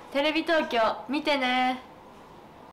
テレビ東京見てね。